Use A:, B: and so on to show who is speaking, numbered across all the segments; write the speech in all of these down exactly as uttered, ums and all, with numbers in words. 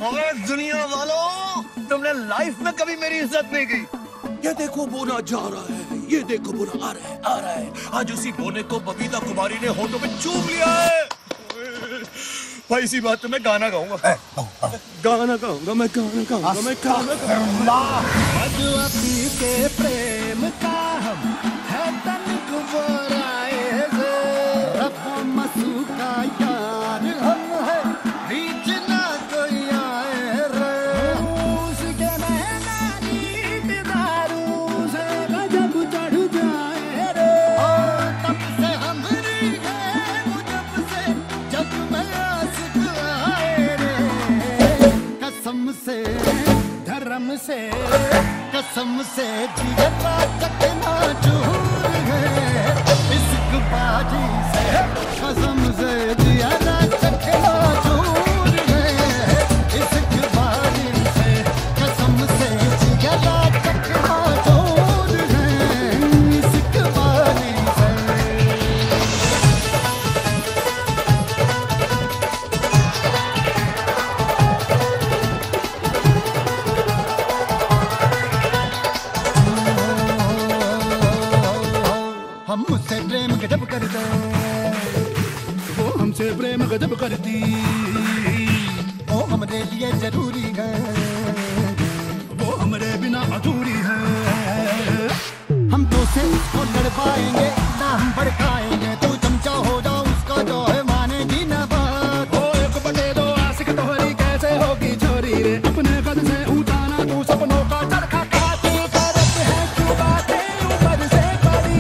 A: और दुनिया वालों, तुमने लाइफ में कभी मेरी इज्जत नहीं की। ये देखो बोना जा रहा है, ये देखो बोना आ रहा है, आ रहा है। आज उसी बोने को बबीता कुमारी ने होठों पे चूम लिया है। भाई इसी बात पे मैं गाना गाऊंगा, गाना गाऊंगा, मैं गाना गाऊंगा, मैं गाना गाऊंगा।
B: के प्रेम का हम है तनिक बोराए रे, रब मसू का यार हम है, बीच ना कोई आए रे। उसके नैनानी दारू से गजब चढ़ जाए रे, तब से हमरी है जब से जब मैं आशिक आए रे। कसम से धर्म से कसम से जिगरा चकना चूर है, इश्क़बाज़ी से कसम से जिगरा चकना चूर है, इश्क़बाज़ी से कसम से जिगरा चकना चूर है, इश्क़बाज़ी से। हम मुझसे प्रेम गजब करते, वो हमसे प्रेम गजब करती, वो हमारे लिए जरूरी है, वो हमारे बिना अधूरी है। हम तो से उसको लड़ पाएंगे ना हम भड़काएंगे, तू चमचा हो जाओ उसका जो है मानेगी ना बात। ओ एक बटे दो आशिक तोहरी कैसे होगी छोरी रे, अपने कद से ऊंचा ना तू सपनों का चरखा काटी, करते हैं क्यों बातें ऊपर से पड़ी,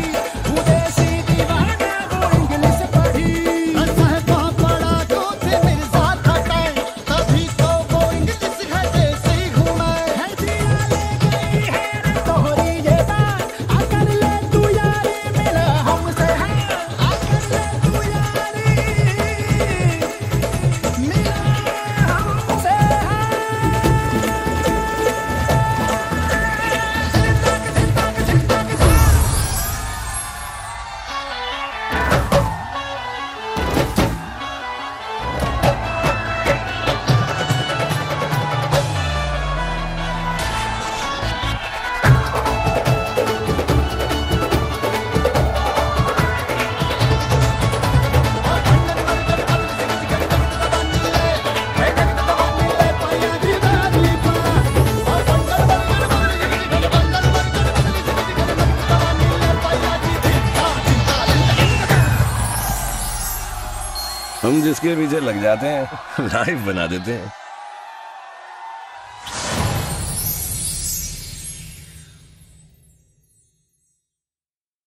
C: हम जिसके पीछे लग जाते हैं लाइफ बना देते हैं।